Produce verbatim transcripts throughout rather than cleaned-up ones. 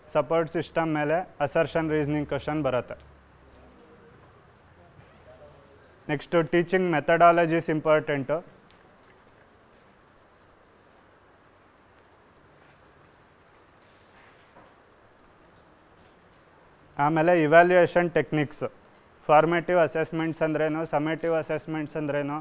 Support system ಮೇಲೆ assertion reasoning question ಬರುತ್ತೆ. Next teaching methodologies important. ಆಮೇಲೆ ಇವ್ಯಾಲ್ಯೂಯೇಷನ್ ಟೆಕ್ನಿಕ್ಸ್, ಫಾರ್ಮೇಟಿವ್ ಅಸೆಸ್ಮೆಂಟ್ಸ್ ಅಂದ್ರೇನು, summative assessments ಅಂದ್ರೇನು,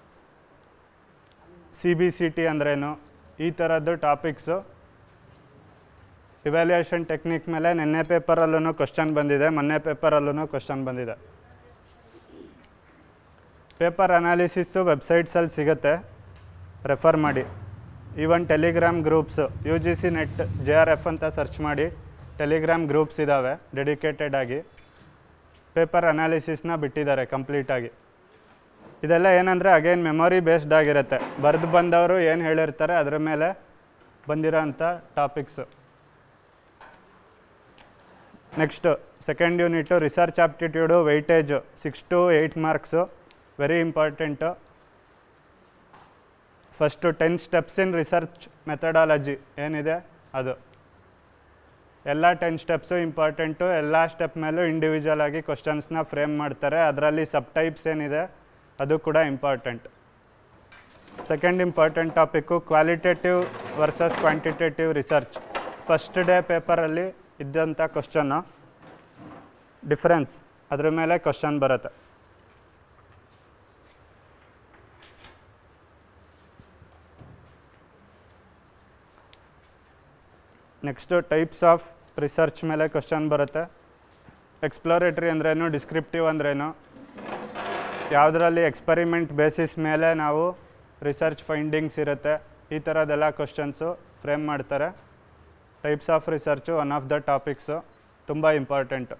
ಸಿ ಬಿ ಸಿ ಟಿ ಅಂದ್ರೇನು, ಈ ಥರದ್ದು ಟಾಪಿಕ್ಸು ಇವ್ಯಾಲ್ಯೂಯೇಷನ್ ಟೆಕ್ನಿಕ್ ಮೇಲೆ ನಿನ್ನೆ ಪೇಪರಲ್ಲೂ ಕ್ವಶನ್ ಬಂದಿದೆ, ಮೊನ್ನೆ ಪೇಪರಲ್ಲೂ ಕ್ವಶನ್ ಬಂದಿದೆ. ಪೇಪರ್ ಅನಾಲಿಸಿಸ್ಸು ವೆಬ್ಸೈಟ್ಸಲ್ಲಿ ಸಿಗುತ್ತೆ, ರೆಫರ್ ಮಾಡಿ. Even Telegram groups, U G C NET J R F ಅಂತ ಸರ್ಚ್ ಮಾಡಿ, ಟೆಲಿಗ್ರಾಮ್ ಗ್ರೂಪ್ಸ್ ಇದ್ದಾವೆ ಡೆಡಿಕೇಟೆಡ್ ಆಗಿ, ಪೇಪರ್ ಅನಾಲಿಸಿಸ್ನ ಬಿಟ್ಟಿದ್ದಾರೆ ಕಂಪ್ಲೀಟಾಗಿ. ಇದೆಲ್ಲ ಏನಂದರೆ ಅಗೇನ್ ಮೆಮೊರಿ ಬೇಸ್ಡ್ ಆಗಿರುತ್ತೆ, ಬರೆದು ಬಂದವರು ಏನು ಹೇಳಿರ್ತಾರೆ ಅದ್ರ ಮೇಲೆ ಬಂದಿರೋ ಅಂಥ topics. Next second unit research aptitude weightage six to eight marks, very important. First ten steps in research methodology ಏನಿದೆ ಅದು, ಎಲ್ಲ ಟೆನ್ ಸ್ಟೆಪ್ಸು ಇಂಪಾರ್ಟೆಂಟು. ಎಲ್ಲ ಸ್ಟೆಪ್ ಮೇಲೂ ಇಂಡಿವಿಜುವಲ್ ಆಗಿ ಕ್ವಶನ್ಸ್ನ ಫ್ರೇಮ್ ಮಾಡ್ತಾರೆ, ಅದರಲ್ಲಿ ಸಬ್ ಟೈಪ್ಸ್ ಏನಿದೆ ಅದು ಕೂಡ important. Second important topic qualitative versus quantitative research. First day ಪೇಪರಲ್ಲಿ ಇದ್ದಂಥ ಕ್ವಶನ್ನು ಡಿಫರೆನ್ಸ್, ಅದ್ರ ಮೇಲೆ ಕ್ವಶನ್ ಬರುತ್ತೆ. ನೆಕ್ಸ್ಟು ಟೈಪ್ಸ್ ಆಫ್ ರಿಸರ್ಚ್ ಮೇಲೆ ಕ್ವಶನ್ ಬರುತ್ತೆ. ಎಕ್ಸ್ಪ್ಲೋರೇಟ್ರಿ ಅಂದ್ರೇನು, ಡಿಸ್ಕ್ರಿಪ್ಟಿವ್ ಅಂದ್ರೇನು, ಯಾವುದರಲ್ಲಿ ಎಕ್ಸ್ಪರಿಮೆಂಟ್ ಬೇಸಿಸ್ ಮೇಲೆ ನಾವು ರಿಸರ್ಚ್ ಫೈಂಡಿಂಗ್ಸ್ ಇರುತ್ತೆ, ಈ ಥರದ್ದೆಲ್ಲ ಕ್ವಶನ್ಸು ಫ್ರೇಮ್ ಮಾಡ್ತಾರೆ. Types of research one of the topics, ತುಂಬ ಇಂಪಾರ್ಟೆಂಟು.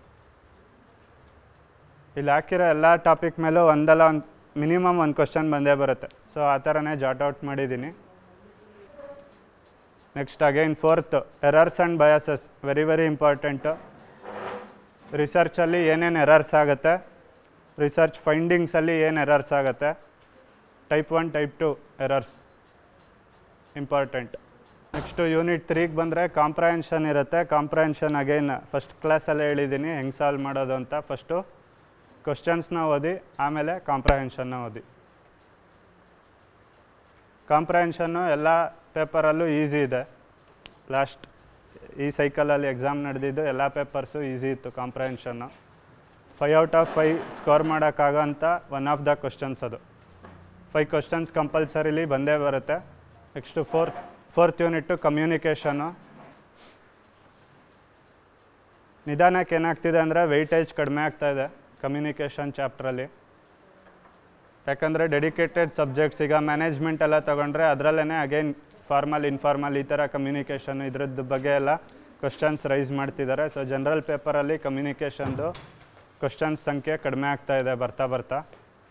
ಇಲ್ಲಿ ಹಾಕಿರೋ ಎಲ್ಲ ಟಾಪಿಕ್ ಮೇಲೂ ಒಂದಲ್ಲ ಒಂದು ಮಿನಿಮಮ್ ಒಂದು ಕ್ವಶನ್ ಬಂದೇ ಬರುತ್ತೆ, ಸೊ ಆ ಥರನೇ ಜಾಟ್ ಔಟ್ ಮಾಡಿದ್ದೀನಿ. Next again fourth errors and biases, very very important. ರಿಸರ್ಚಲ್ಲಿ ಏನೇನು ಎರರ್ಸ್ ಆಗುತ್ತೆ, ರಿಸರ್ಚ್ ಫೈಂಡಿಂಗ್ಸಲ್ಲಿ ಏನು ಎರರ್ಸ್ ಆಗುತ್ತೆ, type one type two errors important. Next unit ತ್ರೀಗೆ ಬಂದರೆ ಕಾಂಪ್ರಹೆನ್ಷನ್ ಇರುತ್ತೆ. ಕಾಂಪ್ರಹೆನ್ಷನ್ ಅಗೈನ್ ಫಸ್ಟ್ ಕ್ಲಾಸಲ್ಲೇ ಹೇಳಿದ್ದೀನಿ ಹೆಂಗೆ ಸಾಲ್ವ್ ಮಾಡೋದು ಅಂತ. ಫಸ್ಟು ಕ್ವಶನ್ಸ್ನ ಓದಿ, ಆಮೇಲೆ ಕಾಂಪ್ರಹೆನ್ಷನ್ನ ಓದಿ. ಕಾಂಪ್ರಹೆನ್ಷನ್ನು ಎಲ್ಲ ಪೇಪರಲ್ಲೂ ಈಸಿ ಇದೆ. ಲಾಸ್ಟ್ ಈ ಸೈಕಲಲ್ಲಿ ಎಕ್ಸಾಮ್ ನಡೆದಿದ್ದು ಎಲ್ಲ ಪೇಪರ್ಸು ಈಸಿ ಇತ್ತು. Comprehension five out of five score ಮಾಡೋಕ್ಕಾಗೋ ಅಂಥ ಒನ್ ಆಫ್ ದ ಕ್ವಶನ್ಸ್ ಅದು. ಫೈವ್ ಕ್ವಶನ್ಸ್ ಕಂಪಲ್ಸರಿಲಿ ಬಂದೇ ಬರುತ್ತೆ. Next fourth fourth unit communication. ನಿಧಾನಕ್ಕೆ ಏನಾಗ್ತಿದೆ ಅಂದರೆ ವೆಯ್ಟೇಜ್ ಕಡಿಮೆ ಆಗ್ತಾಯಿದೆ ಕಮ್ಯುನಿಕೇಷನ್ ಚಾಪ್ಟ್ರಲ್ಲಿ. ಯಾಕಂದರೆ ಡೆಡಿಕೇಟೆಡ್ ಸಬ್ಜೆಕ್ಟ್ಸ್, ಈಗ ಮ್ಯಾನೇಜ್ಮೆಂಟ್ ಎಲ್ಲ ತೊಗೊಂಡ್ರೆ ಅದರಲ್ಲೇ ಅಗೈನ್ ಫಾರ್ಮಲ್ ಇನ್ಫಾರ್ಮಲ್ ಈ ಥರ ಕಮ್ಯುನಿಕೇಷನ್ ಇದ್ರದ್ದು ಬಗ್ಗೆ ಎಲ್ಲ ಕ್ವಶನ್ಸ್ ರೈಸ್ ಮಾಡ್ತಿದ್ದಾರೆ. ಸೊ ಜನರಲ್ ಪೇಪರಲ್ಲಿ ಕಮ್ಯುನಿಕೇಷನ್ದು ಕ್ವಶನ್ಸ್ ಸಂಖ್ಯೆ ಕಡಿಮೆ ಆಗ್ತಾಯಿದೆ ಬರ್ತಾ ಬರ್ತಾ.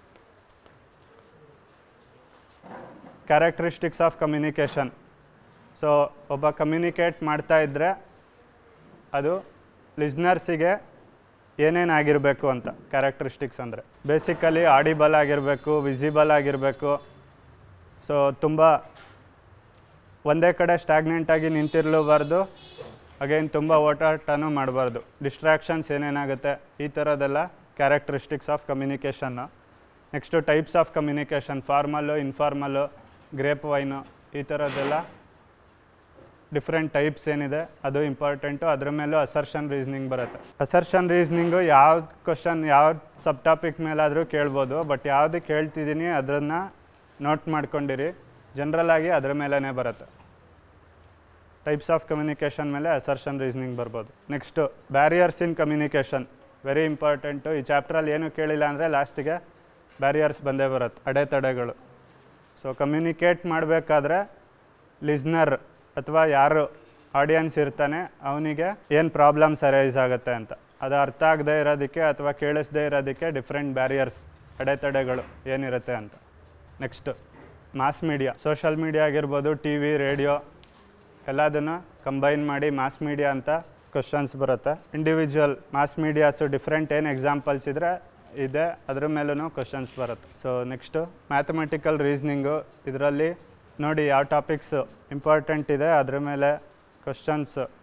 Characteristics of communication. ಸೊ ಒಬ್ಬ ಕಮ್ಯುನಿಕೇಟ್ ಮಾಡ್ತಾ ಇದ್ದರೆ ಅದು ಲಿಸ್ನರ್ಸಿಗೆ ಏನೇನಾಗಿರಬೇಕು ಅಂತ ಕ್ಯಾರೆಕ್ಟರಿಸ್ಟಿಕ್ಸ್ ಅಂದರೆ ಬೇಸಿಕಲಿ ಆಡಿಬಲ್ ಆಗಿರಬೇಕು, ವಿಸಿಬಲ್ ಆಗಿರಬೇಕು. ಸೊ ತುಂಬ ಒಂದೇ ಕಡೆ ಸ್ಟ್ಯಾಗ್ನೆಂಟಾಗಿ ನಿಂತಿರಲೂಬಾರ್ದು, ಅಗೈನ್ ತುಂಬ ಓಟಾಟನೂ ಮಾಡಬಾರ್ದು. ಡಿಸ್ಟ್ರಾಕ್ಷನ್ಸ್ ಏನೇನಾಗುತ್ತೆ ಈ ಥರದ್ದೆಲ್ಲ characteristics of communication. Next types of communication, formal, informal, grapevine, ಈ ಥರದ್ದೆಲ್ಲ ಡಿಫ್ರೆಂಟ್ ಟೈಪ್ಸ್ ಏನಿದೆ ಅದು ಇಂಪಾರ್ಟೆಂಟು. ಅದ್ರ ಮೇಲೂ ಅಸರ್ಷನ್ ರೀಸ್ನಿಂಗ್ ಬರುತ್ತೆ. ಅಸರ್ಷನ್ ರೀಸ್ನಿಂಗು ಯಾವ ಕ್ವಶನ್ ಯಾವ ಸಬ್ ಟಾಪಿಕ್ ಮೇಲಾದರೂ ಕೇಳ್ಬೋದು, ಬಟ್ ಯಾವುದು ಕೇಳ್ತಿದ್ದೀನಿ ಅದನ್ನು ನೋಟ್ ಮಾಡ್ಕೊಂಡಿರಿ. ಜನ್ರಲಾಗಿ ಅದ್ರ ಮೇಲೇ ಬರುತ್ತೆ. ಟೈಪ್ಸ್ ಆಫ್ ಕಮ್ಯುನಿಕೇಷನ್ ಮೇಲೆ ಅಸರ್ಷನ್ ರೀಸ್ನಿಂಗ್ ಬರ್ಬೋದು. Next barriers in communication, very important. ಈ ಚಾಪ್ಟ್ರಲ್ಲಿ ಏನೂ ಕೇಳಿಲ್ಲ ಅಂದರೆ ಲಾಸ್ಟಿಗೆ ಬ್ಯಾರಿಯರ್ಸ್ ಬಂದೇ ಬರುತ್ತೆ, ಅಡೆತಡೆಗಳು. ಸೊ ಕಮ್ಯುನಿಕೇಟ್ ಮಾಡಬೇಕಾದ್ರೆ ಲಿಸ್ನರ್ ಅಥವಾ ಯಾರು ಆಡಿಯನ್ಸ್ ಇರ್ತಾನೆ ಅವನಿಗೆ ಏನು ಪ್ರಾಬ್ಲಮ್ಸ್ ಅರೈಸ್ ಆಗುತ್ತೆ ಅಂತ ಅದು ಅರ್ಥ ಆಗದೆ ಇರೋದಕ್ಕೆ ಅಥವಾ ಕೇಳಿಸದೇ ಇರೋದಕ್ಕೆ ಡಿಫ್ರೆಂಟ್ ಬ್ಯಾರಿಯರ್ಸ್, ಅಡೆತಡೆಗಳು ಏನಿರುತ್ತೆ ಅಂತ. Next mass media, social media ಆಗಿರ್ಬೋದು, ಟಿ ವಿ, ರೇಡಿಯೋ ಎಲ್ಲದನ್ನು ಕಂಬೈನ್ ಮಾಡಿ ಮಾಸ್ ಮೀಡಿಯಾ ಅಂತ ಕ್ವಶನ್ಸ್ ಬರುತ್ತೆ. ಇಂಡಿವಿಜುವಲ್ ಮಾಸ್ ಮೀಡಿಯಾಸು ಡಿಫ್ರೆಂಟ್ ಏನು ಎಕ್ಸಾಂಪಲ್ಸ್ ಇದ್ದರೆ ಇದೆ ಅದ್ರ ಮೇಲೂ ಕ್ವಶನ್ಸ್ ಬರುತ್ತೆ. So next mathematical reasoning. ಇದರಲ್ಲಿ ನೋಡಿ ಯಾವ ಟಾಪಿಕ್ಸು ಇಂಪಾರ್ಟೆಂಟ್ ಇದೆ ಅದ್ರ ಮೇಲೆ ಕ್ವಶನ್ಸ್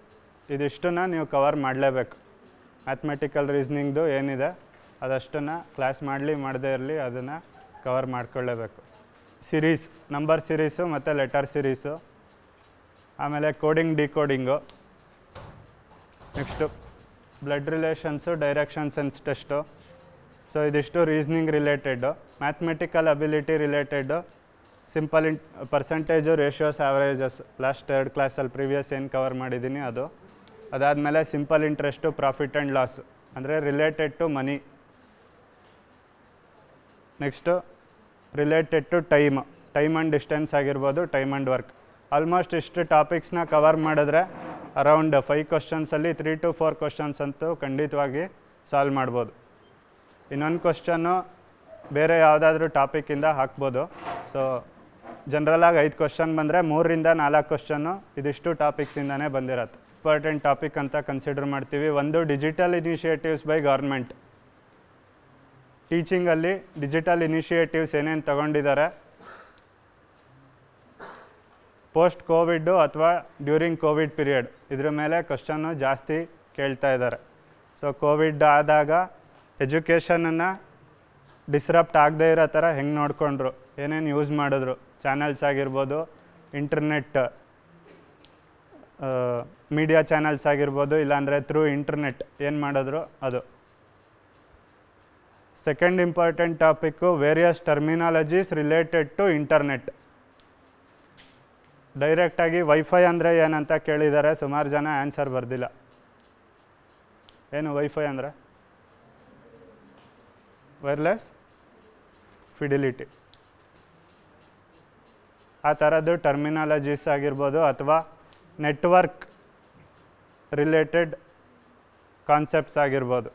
ಇದಿಷ್ಟನ್ನು ನೀವು ಕವರ್ ಮಾಡಲೇಬೇಕು. ಮ್ಯಾಥಮೆಟಿಕಲ್ ರೀಸ್ನಿಂಗ್ದು ಏನಿದೆ ಅದಷ್ಟನ್ನು ಕ್ಲಾಸ್ ಮಾಡಲಿ ಮಾಡದೇ ಇರಲಿ ಅದನ್ನು ಕವರ್ ಮಾಡ್ಕೊಳ್ಳೇಬೇಕು. ಸಿರೀಸ್, ನಂಬರ್ ಸಿರೀಸು ಮತ್ತು ಲೆಟರ್ ಸಿರೀಸು, ಆಮೇಲೆ coding decoding, next blood relations, direction sense test. So ಇದಿಷ್ಟು reasoning related. Mathematical ability related simple in percentage, ratios, averages last ಎರಡು ಕ್ಲಾಸಲ್ಲಿ ಪ್ರೀವಿಯಸ್ ಏನು ಕವರ್ ಮಾಡಿದ್ದೀನಿ ಅದು. ಅದಾದಮೇಲೆ simple interest, profit and loss ಅಂದರೆ related to money. Next related to time, time and distance ಆಗಿರ್ಬೋದು, time and work. Almost ಇಷ್ಟು ಟಾಪಿಕ್ಸ್ನ ಕವರ್ ಮಾಡಿದ್ರೆ around five ಕ್ವಶನ್ಸಲ್ಲಿ three to four questions ಅಂತೂ ಖಂಡಿತವಾಗಿ ಸಾಲ್ವ್ ಮಾಡ್ಬೋದು. ಇನ್ನೊಂದು ಕ್ವಶನ್ನು ಬೇರೆ ಯಾವುದಾದ್ರೂ ಟಾಪಿಕ್ಕಿಂದ ಹಾಕ್ಬೋದು. ಸೊ ಜನ್ರಲಾಗಿ ಐದು ಕ್ವಶನ್ ಬಂದರೆ ಮೂರರಿಂದ ನಾಲ್ಕು ಕ್ವಶನ್ನು ಇದಿಷ್ಟು ಟಾಪಿಕ್ಸಿಂದನೇ ಬಂದಿರತ್ತೆ. ಇಂಪಾರ್ಟೆಂಟ್ ಟಾಪಿಕ್ ಅಂತ ಕನ್ಸಿಡರ್ ಮಾಡ್ತೀವಿ. ಒಂದು ಡಿಜಿಟಲ್ ಇನಿಷಿಯೇಟಿವ್ಸ್ ಬೈ ಗೌರ್ಮೆಂಟ್. ಟೀಚಿಂಗಲ್ಲಿ ಡಿಜಿಟಲ್ ಇನಿಷಿಯೇಟಿವ್ಸ್ ಏನೇನು ತಗೊಂಡಿದ್ದಾರೆ ಪೋಸ್ಟ್ ಕೋವಿಡ್ಡು ಅಥವಾ ಡ್ಯೂರಿಂಗ್ ಕೋವಿಡ್ ಪೀರಿಯಡ್ ಇದ್ರ ಮೇಲೆ ಕ್ವಶನ್ನು ಜಾಸ್ತಿ ಕೇಳ್ತಾ ಇದ್ದಾರೆ. ಸೊ ಕೋವಿಡ್ ಆದಾಗ ಎಜುಕೇಷನನ್ನು ಡಿಸ್ರಪ್ಟ್ ಆಗದೇ ಇರೋ ಥರ ಹೆಂಗೆ ನೋಡಿಕೊಂಡ್ರು, ಏನೇನು ಯೂಸ್ ಮಾಡಿದ್ರು, ಚಾನಲ್ಸ್ ಆಗಿರ್ಬೋದು, ಇಂಟರ್ನೆಟ್ ಮೀಡಿಯಾ ಚಾನಲ್ಸ್ ಆಗಿರ್ಬೋದು, ಇಲ್ಲಾಂದರೆ ಥ್ರೂ ಇಂಟರ್ನೆಟ್ ಏನು ಮಾಡಿದ್ರು ಅದು. Second important topic various terminologies related to internet. ಡೈರೆಕ್ಟಾಗಿ ವೈಫೈ ಅಂದರೆ ಏನಂತ ಕೇಳಿದ್ದಾರೆ, ಸುಮಾರು ಜನ ಆನ್ಸರ್ ಬರ್ದಿಲ್ಲ. ಏನು ವೈಫೈ ಅಂದರೆ? Wireless fidelity. ಆ ಥರದ್ದು ಟರ್ಮಿನಾಲಜೀಸ್ ಆಗಿರ್ಬೋದು ಅಥವಾ ನೆಟ್ವರ್ಕ್ ರಿಲೇಟೆಡ್ ಕಾನ್ಸೆಪ್ಟ್ಸ್ ಆಗಿರ್ಬೋದು.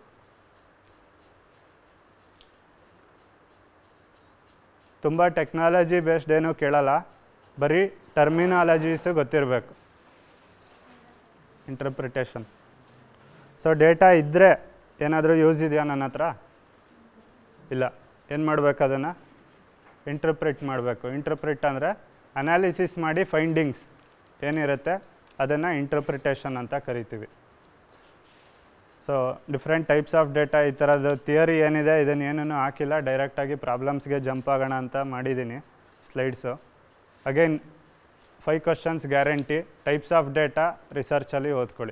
ತುಂಬ ಟೆಕ್ನಾಲಜಿ ಬೇಸ್ಡ್ ಏನೂ ಕೇಳಲ್ಲ, ಬರೀ ಟರ್ಮಿನಾಲಜೀಸು ಗೊತ್ತಿರಬೇಕು. ಇಂಟರ್ಪ್ರಿಟೇಷನ್. ಸೊ ಡೇಟಾ ಇದ್ದರೆ ಏನಾದರೂ ಯೂಸ್ ಇದೆಯಾ ನನ್ನ ಹತ್ರ? ಇಲ್ಲ. ಏನು ಮಾಡಬೇಕು? ಅದನ್ನು ಇಂಟರ್ಪ್ರಿಟ್ ಮಾಡಬೇಕು. ಇಂಟರ್ಪ್ರಿಟ್ ಅಂದರೆ ಅನಾಲಿಸಿಸ್ ಮಾಡಿ ಫೈಂಡಿಂಗ್ಸ್ ಏನಿರುತ್ತೆ ಅದನ್ನು ಇಂಟರ್ಪ್ರಿಟೇಷನ್ ಅಂತ ಕರಿತೀವಿ. So different types of data, ಈ ಥರದ್ದು ಥಿಯರಿ ಏನಿದೆ ಇದನ್ನು ಏನೂ ಹಾಕಿಲ್ಲ, ಡೈರೆಕ್ಟಾಗಿ ಪ್ರಾಬ್ಲಮ್ಸ್ಗೆ ಜಂಪ್ ಆಗೋಣ ಅಂತ ಮಾಡಿದ್ದೀನಿ slides. Again five questions guarantee. Types of data ರಿಸರ್ಚಲ್ಲಿ ಓದ್ಕೊಳ್ಳಿ.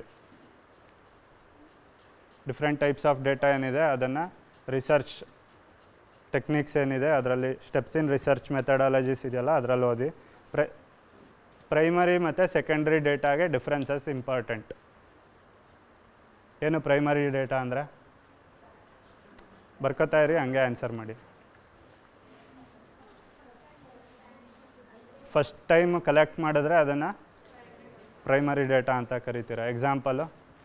ಡಿಫ್ರೆಂಟ್ ಟೈಪ್ಸ್ ಆಫ್ ಡೇಟಾ ಏನಿದೆ ಅದನ್ನು ರಿಸರ್ಚ್ ಟೆಕ್ನಿಕ್ಸ್ ಏನಿದೆ ಅದರಲ್ಲಿ ಸ್ಟೆಪ್ಸ್ ಇನ್ ರಿಸರ್ಚ್ ಮೆಥಡಾಲಜೀಸ್ ಇದೆಯಲ್ಲ ಅದರಲ್ಲಿ ಓದಿ. ಪ್ರೈ ಪ್ರೈಮರಿ ಮತ್ತು ಸೆಕೆಂಡ್ರಿ ಡೇಟಾಗೆ ಡಿಫ್ರೆನ್ಸಸ್ ಇಂಪಾರ್ಟೆಂಟ್. ಏನು ಪ್ರೈಮರಿ ಡೇಟಾ ಅಂದರೆ? ಬರ್ಕೋತಾ ಇರಿ, ಹಂಗೆ ಆನ್ಸರ್ ಮಾಡಿ. ಫಸ್ಟ್ ಟೈಮ್ ಕಲೆಕ್ಟ್ ಮಾಡಿದ್ರೆ ಅದನ್ನು ಪ್ರೈಮರಿ ಡೇಟಾ ಅಂತ ಕರಿತೀರ. Example?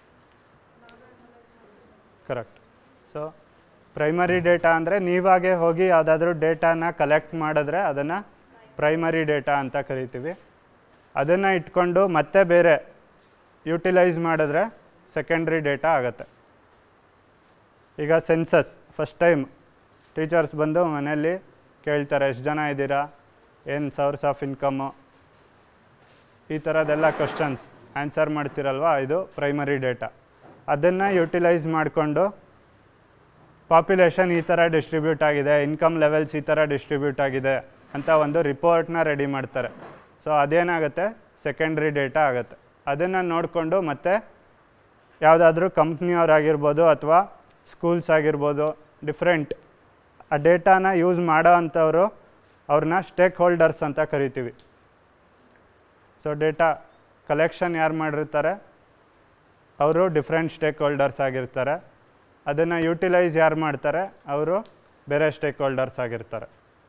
Correct. So primary data ಅಂದರೆ ನೀವಾಗೆ ಹೋಗಿ ಯಾವುದಾದ್ರೂ ಡೇಟಾನ ಕಲೆಕ್ಟ್ ಮಾಡಿದ್ರೆ ಅದನ್ನು ಪ್ರೈಮರಿ ಡೇಟಾ ಅಂತ ಕರಿತೀವಿ. ಅದನ್ನು ಇಟ್ಕೊಂಡು ಮತ್ತೆ ಬೇರೆ ಯೂಟಿಲೈಸ್ ಮಾಡಿದ್ರೆ ಸೆಕೆಂಡ್ರಿ ಡೇಟಾ ಆಗುತ್ತೆ. ಈಗ ಸೆನ್ಸಸ್ ಫಸ್ಟ್ ಟೈಮ್ ಟೀಚರ್ಸ್ ಬಂದು ಮನೆಯಲ್ಲಿ ಕೇಳ್ತಾರೆ, ಎಷ್ಟು ಜನ ಇದ್ದೀರಾ, ಏನು ಸೋರ್ಸ್ ಆಫ್ ಇನ್ಕಮ್ಮು, ಈ ಥರದ್ದೆಲ್ಲ ಕ್ವಶನ್ಸ್ ಆನ್ಸರ್ ಮಾಡ್ತಿರಲ್ವ, ಇದು ಪ್ರೈಮರಿ ಡೇಟಾ. ಅದನ್ನು ಯೂಟಿಲೈಸ್ ಮಾಡಿಕೊಂಡು ಪಾಪ್ಯುಲೇಷನ್ ಈ ಥರ ಡಿಸ್ಟ್ರಿಬ್ಯೂಟ್ ಆಗಿದೆ, ಇನ್ಕಮ್ ಲೆವೆಲ್ಸ್ ಈ ಥರ ಡಿಸ್ಟ್ರಿಬ್ಯೂಟ್ ಆಗಿದೆ ಅಂತ ಒಂದು ರಿಪೋರ್ಟ್ನ ರೆಡಿ ಮಾಡ್ತಾರೆ. ಸೊ ಅದೇನಾಗುತ್ತೆ? ಸೆಕೆಂಡ್ರಿ ಡೇಟಾ ಆಗುತ್ತೆ. ಅದನ್ನು ನೋಡಿಕೊಂಡು ಮತ್ತೆ ಯಾವುದಾದ್ರೂ ಕಂಪ್ನಿಯವರಾಗಿರ್ಬೋದು ಅಥವಾ ಸ್ಕೂಲ್ಸ್ ಆಗಿರ್ಬೋದು, ಡಿಫ್ರೆಂಟ್ ಆ ಡೇಟಾನ ಯೂಸ್ ಮಾಡೋ ಅಂಥವರು ಅವ್ರನ್ನ ಸ್ಟೇಕ್ ಹೋಲ್ಡರ್ಸ್ ಅಂತ ಕರಿತೀವಿ. ಸೊ ಡೇಟಾ ಕಲೆಕ್ಷನ್ ಯಾರು ಮಾಡಿರ್ತಾರೆ ಅವರು ಡಿಫ್ರೆಂಟ್ ಸ್ಟೇಕ್ ಹೋಲ್ಡರ್ಸ್ ಆಗಿರ್ತಾರೆ. ಅದನ್ನು ಯೂಟಿಲೈಸ್ ಯಾರು ಮಾಡ್ತಾರೆ ಅವರು ಬೇರೆ ಸ್ಟೇಕ್ ಹೋಲ್ಡರ್ಸ್ ಆಗಿರ್ತಾರೆ.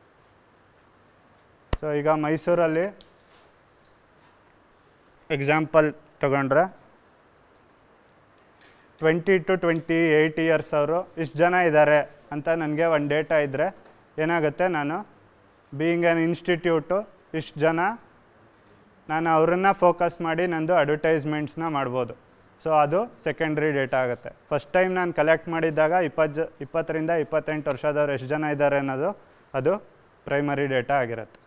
ಸೊ ಈಗ ಮೈಸೂರಲ್ಲಿ ಎಕ್ಸಾಂಪಲ್ ತಗೊಂಡ್ರೆ twenty to twenty eight years ಅವರು ಇಷ್ಟು ಜನ ಇದ್ದಾರೆ ಅಂತ ನನಗೆ ಒಂದು ಡೇಟಾ ಇದ್ದರೆ ಏನಾಗುತ್ತೆ, ನಾನು ಬೀಯಿಂಗ್ ಆ್ಯನ್ ಇನ್ಸ್ಟಿಟ್ಯೂಟು ಇಷ್ಟು ಜನ ನಾನು ಅವರನ್ನು ಫೋಕಸ್ ಮಾಡಿ ನಂದು ಅಡ್ವರ್ಟೈಸ್ಮೆಂಟ್ಸ್ನ ಮಾಡ್ಬೋದು. ಸೊ ಅದು ಸೆಕೆಂಡ್ರಿ ಡೇಟಾ ಆಗುತ್ತೆ. ಫಸ್ಟ್ ಟೈಮ್ ನಾನು ಕಲೆಕ್ಟ್ ಮಾಡಿದ್ದಾಗ ಇಪ್ಪತ್ತು ಜ ಇಪ್ಪತ್ತರಿಂದ ಇಪ್ಪತ್ತೆಂಟು ವರ್ಷದವ್ರು ಎಷ್ಟು ಜನ ಇದ್ದಾರೆ ಅನ್ನೋದು ಅದು ಪ್ರೈಮರಿ ಡೇಟಾ ಆಗಿರುತ್ತೆ.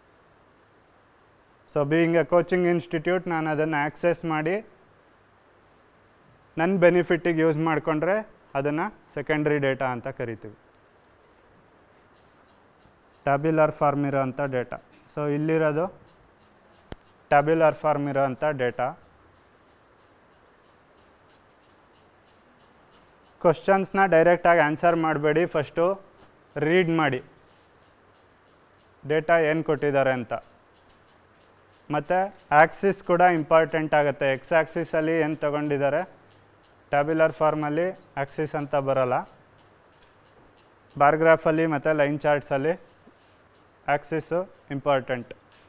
So being a coaching institute ನಾನು ಅದನ್ನು ಆ್ಯಕ್ಸೆಸ್ ಮಾಡಿ ನನ್ನ ಬೆನಿಫಿಟ್ಟಿಗೆ ಯೂಸ್ ಮಾಡಿಕೊಂಡ್ರೆ ಅದನ್ನು ಸೆಕೆಂಡ್ರಿ ಡೇಟಾ ಅಂತ ಕರಿತೀವಿ. ಟ್ಯಾಬ್ಯುಲರ್ ಫಾರ್ಮ್ ಇರೋ ಅಂಥ ಡೇಟಾ. ಸೊ ಇಲ್ಲಿರೋದು ಟ್ಯಾಬ್ಯುಲರ್ ಫಾರ್ಮ್ ಇರೋ ಅಂಥ ಡೇಟಾ. ಕ್ವಶನ್ಸ್ನ ಡೈರೆಕ್ಟಾಗಿ ಆನ್ಸರ್ ಮಾಡಬೇಡಿ, ಫಸ್ಟು ರೀಡ್ ಮಾಡಿ ಡೇಟಾ ಏನು ಕೊಟ್ಟಿದ್ದಾರೆ ಅಂತ. ಮತ್ತು ಆ್ಯಕ್ಸಿಸ್ ಕೂಡ ಇಂಪಾರ್ಟೆಂಟ್ ಆಗುತ್ತೆ. ಎಕ್ಸ್ ಆ್ಯಕ್ಸಿಸಲ್ಲಿ ಏನು ತೊಗೊಂಡಿದ್ದಾರೆ, ಟ್ಯಾಬ್ಯುಲರ್ ಫಾರ್ಮಲ್ಲಿ ಆ್ಯಕ್ಸಿಸ್ ಅಂತ ಬರೋಲ್ಲ, ಬಾರ್ಗ್ರಾಫಲ್ಲಿ ಮತ್ತು ಲೈನ್ ಚಾರ್ಟ್ಸಲ್ಲಿ axis important.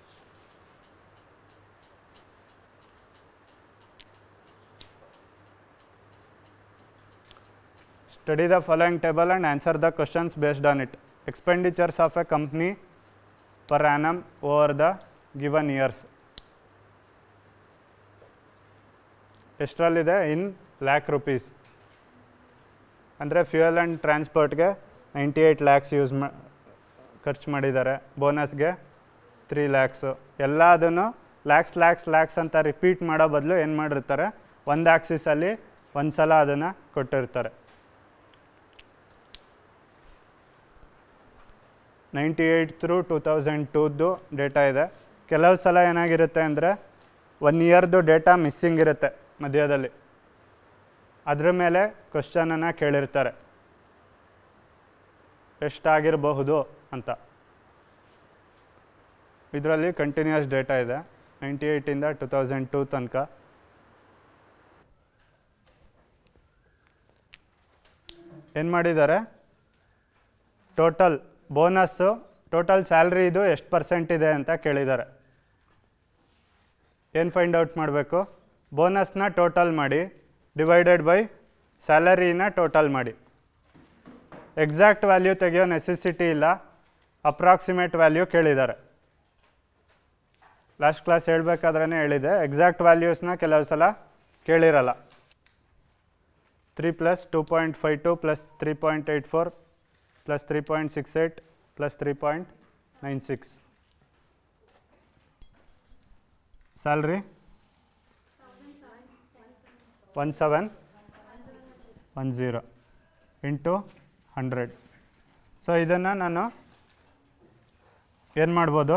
Study the following table and answer the questions based on it. Expenditures of a company per annum over the given years. ಎಷ್ಟರಲ್ಲಿದೆ? In lakh rupees. ಅಂದರೆ ಫ್ಯೂಯಲ್ ಆ್ಯಂಡ್ ಟ್ರಾನ್ಸ್ಪೋರ್ಟ್ಗೆ ನೈಂಟಿ ಏಯ್ಟ್ ಲ್ಯಾಕ್ಸ್ ಯೂಸ್ ಮಾ ಖರ್ಚು ಮಾಡಿದ್ದಾರೆ. ಬೋನಸ್ಗೆ three lakhs. ಎಲ್ಲ ಅದನ್ನು ಲ್ಯಾಕ್ಸ್ ಲ್ಯಾಕ್ಸ್ ಲ್ಯಾಕ್ಸ್ ಅಂತ ರಿಪೀಟ್ ಮಾಡೋ ಬದಲು ಏನು ಮಾಡಿರ್ತಾರೆ, ಒಂದು ಆ್ಯಕ್ಸಿಸಲ್ಲಿ ಒಂದು ಸಲ ಅದನ್ನು ಕೊಟ್ಟಿರ್ತಾರೆ. Ninety eight through two thousand ಟೂದ್ದು ಡೇಟಾ ಇದೆ. ಕೆಲವು ಸಲ ಏನಾಗಿರುತ್ತೆ ಅಂದರೆ ಒನ್ ಇಯರ್ದು ಡೇಟಾ ಮಿಸ್ಸಿಂಗ್ ಇರುತ್ತೆ ಮಧ್ಯದಲ್ಲಿ, ಅದ್ರ ಮೇಲೆ ಕ್ವಶನನ್ನು ಕೇಳಿರ್ತಾರೆ ಎಷ್ಟಾಗಿರಬಹುದು ಅಂತ. ಇದರಲ್ಲಿ ಕಂಟಿನ್ಯೂಸ್ ಡೇಟಾ ಇದೆ ನೈಂಟಿ ಏಯ್ಟಿಂದ ಟು ತೌಸಂಡ್ ಟೂ ತನಕ. ಏನು ಮಾಡಿದ್ದಾರೆ, ಟೋಟಲ್ ಬೋನಸ್ಸು ಟೋಟಲ್ ಸ್ಯಾಲ್ರಿ ಇದು ಎಷ್ಟು ಪರ್ಸೆಂಟ್ ಇದೆ ಅಂತ ಕೇಳಿದ್ದಾರೆ. ಏನು ಫೈಂಡ್ ಔಟ್ ಮಾಡಬೇಕು, ಬೋನಸ್ನ ಟೋಟಲ್ ಮಾಡಿ ಡಿವೈಡೆಡ್ ಬೈ ಸ್ಯಾಲರಿನ ಟೋಟಲ್ ಮಾಡಿ. ಎಕ್ಸಾಕ್ಟ್ ವ್ಯಾಲ್ಯೂ ತೆಗೆಯೋ ನೆಸೆಸಿಟಿ ಇಲ್ಲ, ಅಪ್ರಾಕ್ಸಿಮೇಟ್ ವ್ಯಾಲ್ಯೂ ಕೇಳಿದ್ದಾರೆ. ಲಾಸ್ಟ್ ಕ್ಲಾಸ್ ಹೇಳಬೇಕಾದ್ರೇ ಹೇಳಿದೆ, ಎಕ್ಸಾಕ್ಟ್ ವ್ಯಾಲ್ಯೂಸ್ನ ಕೆಲವು ಸಲ ಕೇಳಿರಲ್ಲ. Three plus two point five two plus three point eight four plus three point six eight plus three point nine six. Salary one seven one zero into hundred. So ಇದನ್ನು ನಾನು ಏನು ಮಾಡ್ಬೋದು,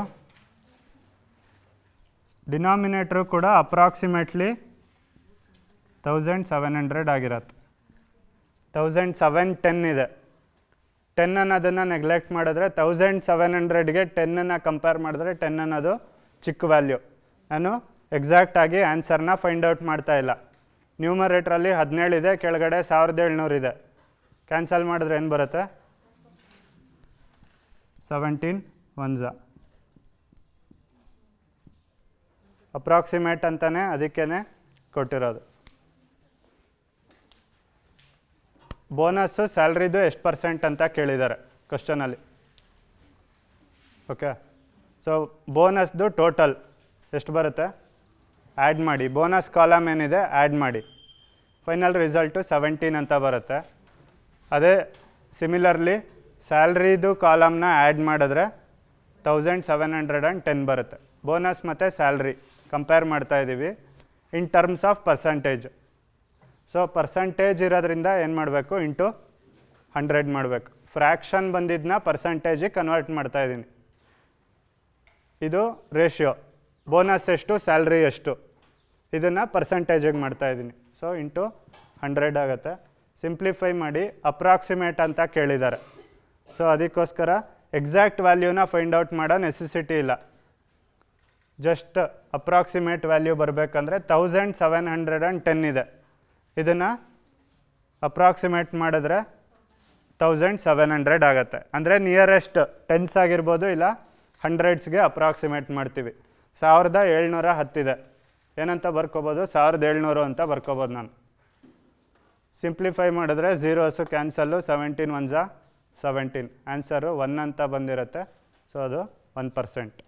ಡಿನಾಮಿನೇಟ್ರು ಕೂಡ approximately thousand seven hundred ಆಗಿರತ್ತೆ. Thousand seven ten ಇದೆ. Ten ಅನ್ನೋದನ್ನು neglect ಮಾಡಿದ್ರೆ thousand seven ಹಂಡ್ರೆಡ್ಗೆ ಟೆನ್ನನ್ನು ಕಂಪೇರ್ ಮಾಡಿದ್ರೆ ಟೆನ್ ಅನ್ನೋದು ಚಿಕ್ಕ ವ್ಯಾಲ್ಯೂ. ನಾನು ಎಕ್ಸಾಕ್ಟಾಗಿ ಆನ್ಸರ್ನ ಫೈಂಡ್ ಔಟ್ ಮಾಡ್ತಾ ಇಲ್ಲ. ನ್ಯೂಮರೇಟ್ರಲ್ಲಿ ಹದಿನೇಳಿದೆ, ಕೆಳಗಡೆ ಸಾವಿರದ ಏಳ್ನೂರಿದೆ. ಕ್ಯಾನ್ಸಲ್ ಮಾಡಿದ್ರೆ ಏನು ಬರುತ್ತೆ, ಸೆವೆಂಟೀನ್ ಒನ್ಸ. ಅಪ್ರಾಕ್ಸಿಮೇಟ್ ಅಂತಲೇ ಅದಕ್ಕೇ ಕೊಟ್ಟಿರೋದು. ಬೋನಸ್ಸು ಸ್ಯಾಲ್ರಿದು ಎಷ್ಟು ಪರ್ಸೆಂಟ್ ಅಂತ ಕೇಳಿದ್ದಾರೆ ಕ್ವಶನಲ್ಲಿ. ಓಕೆ, ಸೊ ಬೋನಸ್ದು ಟೋಟಲ್ ಎಷ್ಟು ಬರುತ್ತೆ ಆ್ಯಡ್ ಮಾಡಿ, ಬೋನಸ್ ಕಾಲಮ್ ಏನಿದೆ ಆ್ಯಡ್ ಮಾಡಿ, ಫೈನಲ್ ರಿಸಲ್ಟು ಸೆವೆಂಟೀನ್ ಅಂತ ಬರುತ್ತೆ. ಅದೇ ಸಿಮಿಲರ್ಲಿ ಸ್ಯಾಲ್ರಿದು ಕಾಲಮ್ನ ಆ್ಯಡ್ ಮಾಡಿದ್ರೆ thousand seven hundred and ten ಬರುತ್ತೆ. ಬೋನಸ್ ಮತ್ತು ಸ್ಯಾಲ್ರಿ ಕಂಪೇರ್ ಮಾಡ್ತಾಯಿದ್ದೀವಿ in terms of percentage. So percentage ಇರೋದ್ರಿಂದ ಏನು ಮಾಡಬೇಕು, ಇಂಟು ಹಂಡ್ರೆಡ್ ಮಾಡಬೇಕು. ಫ್ರ್ಯಾಕ್ಷನ್ ಬಂದಿದ್ದನ್ನ ಪರ್ಸಂಟೇಜಿಗೆ ಕನ್ವರ್ಟ್ ಮಾಡ್ತಾಯಿದ್ದೀನಿ. ಇದು ರೇಷಿಯೋ, ಬೋನಸ್ ಎಷ್ಟು ಸ್ಯಾಲ್ರಿ ಎಷ್ಟು, ಇದನ್ನು ಪರ್ಸಂಟೇಜಿಗೆ ಮಾಡ್ತಾಯಿದ್ದೀನಿ. ಸೊ ಇಂಟು ಹಂಡ್ರೆಡ್ ಆಗುತ್ತೆ. ಸಿಂಪ್ಲಿಫೈ ಮಾಡಿ ಅಪ್ರಾಕ್ಸಿಮೇಟ್ ಅಂತ ಕೇಳಿದ್ದಾರೆ. ಸೊ ಅದಕ್ಕೋಸ್ಕರ ಎಕ್ಸಾಕ್ಟ್ ವ್ಯಾಲ್ಯೂನ ಫೈಂಡ್ ಔಟ್ ಮಾಡೋ ನೆಸೆಸಿಟಿ ಇಲ್ಲ. ಜಸ್ಟ್ ಅಪ್ರಾಕ್ಸಿಮೇಟ್ ವ್ಯಾಲ್ಯೂ ಬರಬೇಕಂದ್ರೆ thousand seven hundred and ten ಇದೆ. ಇದನ್ನು ಅಪ್ರಾಕ್ಸಿಮೇಟ್ ಮಾಡಿದ್ರೆ ತೌಸಂಡ್ ಸೆವೆನ್ ಹಂಡ್ರೆಡ್ ಆಗುತ್ತೆ. ಅಂದರೆ ನಿಯರೆಸ್ಟ್ ಟೆನ್ಸ್ ಆಗಿರ್ಬೋದು, ಇಲ್ಲ ಹಂಡ್ರೆಡ್ಸ್ಗೆ ಅಪ್ರಾಕ್ಸಿಮೇಟ್ ಮಾಡ್ತೀವಿ. ಸಾವಿರದ ಏಳ್ನೂರ ಹತ್ತಿದೆ, ಏನಂತ ಬರ್ಕೋಬೋದು, ಸಾವಿರದ ಏಳ್ನೂರು ಅಂತ ಬರ್ಕೋಬೋದು ನಾನು. ಸಿಂಪ್ಲಿಫೈ ಮಾಡಿದ್ರೆ ಝೀರೋಸು ಕ್ಯಾನ್ಸಲ್ಲು, ಸೆವೆಂಟೀನ್ ಒನ್ ಝಾ ಸೆವೆಂಟೀನ್, ಆನ್ಸರು ಒನ್ ಅಂತ ಬಂದಿರುತ್ತೆ. ಸೊ ಅದು one percent.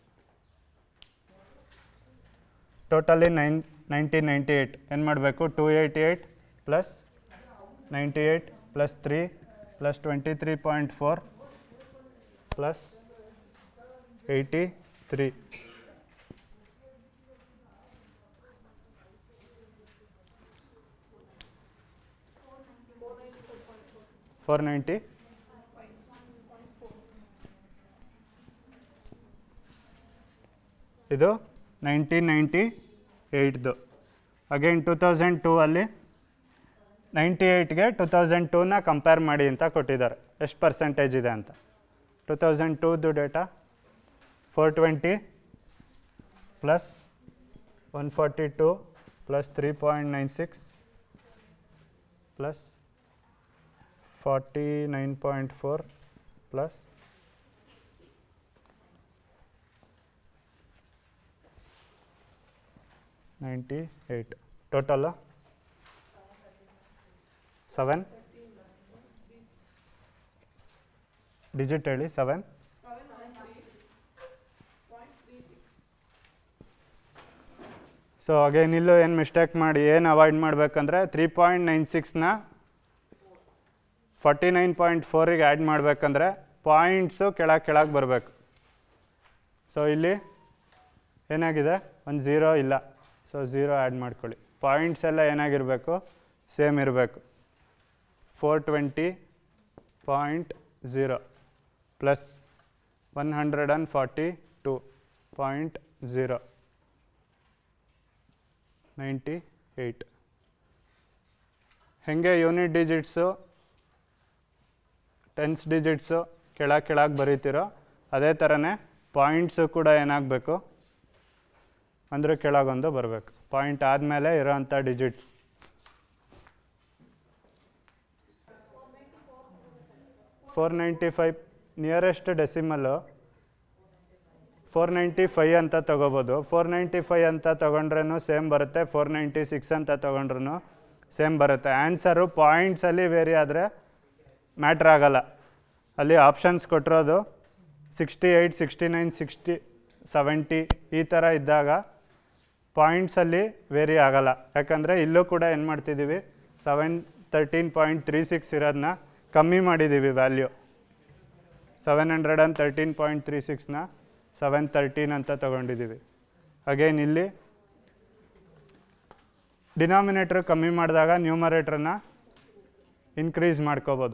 Totally nine nineteen ninety eight ಏನು ಮಾಡಬೇಕು, two eighty eight plus ninety eight plus three plus twenty three point four plus eighty three. Four ninety ಇದು nineteen ninety ಏಯ್ಟ್ದು. Again two thousand two ಅಲ್ಲಿ ninety ಏಯ್ಟ್ಗೆ two thousand ಟೂನ compare ಮಾಡಿ ಅಂತ ಕೊಟ್ಟಿದ್ದಾರೆ, ಎಷ್ಟು ಪರ್ಸೆಂಟೇಜ್ ಇದೆ ಅಂತ. ಟು ತೌಸಂಡ್ ಟೂದು data four twenty plus one forty two plus three point nine six plus forty nine point four plus ninety eight total seven digit ಹೇಳಿ. ಸೆವೆನ್ ಸೊ ಅಗೇನ್ ಇಲ್ಲೂ ಏನು ಮಿಸ್ಟೇಕ್ ಮಾಡಿ ಏನು ಅವಾಯ್ಡ್ ಮಾಡಬೇಕಂದ್ರೆ three point nine ಸಿಕ್ಸ್ನ forty nine point ಫೋರಿಗೆ add ಮಾಡಬೇಕಂದ್ರೆ points ಕೆಳಗೆ ಕೆಳಗೆ ಬರಬೇಕು. ಸೊ ಇಲ್ಲಿ ಏನಾಗಿದೆ, ಒಂದು ಝೀರೋ ಇಲ್ಲ, ಸೊ ಝೀರೋ ಆ್ಯಡ್ ಮಾಡ್ಕೊಳ್ಳಿ. ಪಾಯಿಂಟ್ಸ್ ಎಲ್ಲ ಏನಾಗಿರಬೇಕು, ಸೇಮ್ ಇರಬೇಕು. Four twenty point zero plus one hundred and forty to point zero ninety eight. ಹೇಗೆ ಯೂನಿಟ್ ಡಿಜಿಟ್ಸು ಟೆನ್ಸ್ ಡಿಜಿಟ್ಸು ಕೆಳಗೆ ಕೆಳಗೆ ಬರೀತಿರೋ ಅದೇ ಥರನೇ ಪಾಯಿಂಟ್ಸು ಕೂಡ ಏನಾಗಬೇಕು ಅಂದರೆ ಕೆಳಗೊಂದು ಬರಬೇಕು. ಪಾಯಿಂಟ್ ಆದಮೇಲೆ ಇರೋವಂಥ digits. Four ninety five nearest decimal four ninety five ಅಂತ ತೊಗೋಬೋದು. ಫೋರ್ ನೈಂಟಿ ಫೈವ್ ಅಂತ ತೊಗೊಂಡ್ರೂ ಸೇಮ್ ಬರುತ್ತೆ, ಫೋರ್ ನೈಂಟಿ ಸಿಕ್ಸ್ ಅಂತ ತೊಗೊಂಡ್ರೂ ಸೇಮ್ ಬರುತ್ತೆ. ಆನ್ಸರು ಪಾಯಿಂಟ್ಸಲ್ಲಿ ವೇರಿ ಆದರೆ ಮ್ಯಾಟ್ರ್ ಆಗಲ್ಲ. ಅಲ್ಲಿ ಆಪ್ಷನ್ಸ್ ಕೊಟ್ಟಿರೋದು sixty eight sixty nine sixty seventy ಈ ಥರ ಇದ್ದಾಗ ಪಾಯಿಂಟ್ಸಲ್ಲಿ ವೇರಿ ಆಗಲ್ಲ. ಯಾಕಂದರೆ ಇಲ್ಲೂ ಕೂಡ ಏನು ಮಾಡ್ತಿದ್ದೀವಿ, seven thirteen point three six ಇರೋದನ್ನ ಕಮ್ಮಿ ಮಾಡಿದ್ದೀವಿ value. Seven hundred and thirteen point three ಸಿಕ್ಸ್ನ ಸೆವೆನ್ ತರ್ಟೀನ್ ಅಂತ ತೊಗೊಂಡಿದ್ದೀವಿ. ಅಗೇನ್ ಇಲ್ಲಿ ಡಿನಾಮಿನೇಟ್ರ್ ಕಮ್ಮಿ ಮಾಡಿದಾಗ ನ್ಯೂಮರೇಟ್ರನ್ನ ಇನ್ಕ್ರೀಸ್ ಮಾಡ್ಕೋಬೋದು.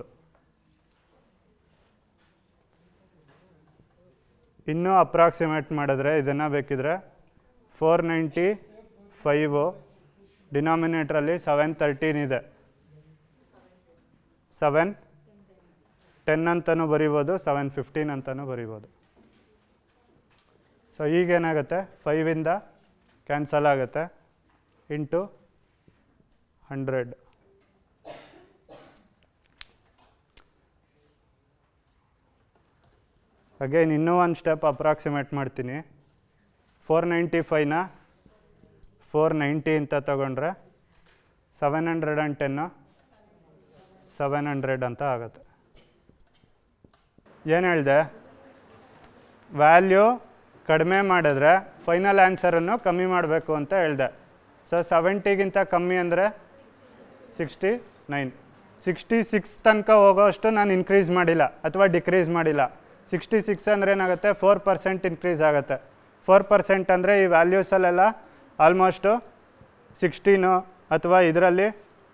ಇನ್ನೂ ಅಪ್ರಾಕ್ಸಿಮೇಟ್ ಮಾಡಿದ್ರೆ ಇದನ್ನು ಬೇಕಿದ್ರೆ ಫೋರ್ ನೈಂಟಿ ಫೈವು ಡಿನಾಮಿನೇಟ್ರಲ್ಲಿ ಸೆವೆನ್ ತರ್ಟೀನ್ ಇದೆ, ಸೆವೆನ್ ಟೆನ್ ಅಂತಲೂ ಬರಿಬೋದು, ಸೆವೆನ್ ಫಿಫ್ಟೀನ್ ಅಂತಲೂ ಬರಿಬೋದು. ಸೊ ಈಗೇನಾಗುತ್ತೆ, ಫೈವಿಂದ ಕ್ಯಾನ್ಸಲ್ ಆಗುತ್ತೆ ಇಂಟು ಹಂಡ್ರೆಡ್. ಅಗೇನ್ ಇನ್ನೂ ಒಂದು ಸ್ಟೆಪ್ ಅಪ್ರಾಕ್ಸಿಮೇಟ್ ಮಾಡ್ತೀನಿ. ಫೋರ್ ನೈಂಟಿ ಫೈವ್ನ ಫೋರ್ ನೈಂಟಿ ಅಂತ ತಗೊಂಡ್ರೆ seven hundred and ten seven hundred ಅಂತ ಆಗುತ್ತೆ. ಏನು ಹೇಳಿದೆ, ವ್ಯಾಲ್ಯೂ ಕಡಿಮೆ ಮಾಡಿದ್ರೆ ಫೈನಲ್ ಆನ್ಸರನ್ನು ಕಮ್ಮಿ ಮಾಡಬೇಕು ಅಂತ ಹೇಳಿದೆ. ಸೊ ಸೆವೆಂಟಿಗಿಂತ ಕಮ್ಮಿ ಅಂದರೆ ಸಿಕ್ಸ್ಟಿ ನೈನ್. ಸಿಕ್ಸ್ಟಿ ಸಿಕ್ಸ್ ತನಕ ಹೋಗೋಷ್ಟು ನಾನು ಇನ್ಕ್ರೀಸ್ ಮಾಡಿಲ್ಲ ಅಥವಾ ಡಿಕ್ರೀಸ್ ಮಾಡಿಲ್ಲ. ಸಿಕ್ಸ್ಟಿ ಸಿಕ್ಸ್ ಅಂದರೆ ಏನಾಗುತ್ತೆ, ಫೋರ್ ಪರ್ಸೆಂಟ್ ಇನ್ಕ್ರೀಸ್ ಆಗುತ್ತೆ. ಫೋರ್ ಪರ್ಸೆಂಟ್ ಅಂದರೆ ಈ ವ್ಯಾಲ್ಯೂಸಲ್ಲೆಲ್ಲ ಆಲ್ಮೋಸ್ಟು ಸಿಕ್ಸ್ಟೀನು ಅಥವಾ ಇದರಲ್ಲಿ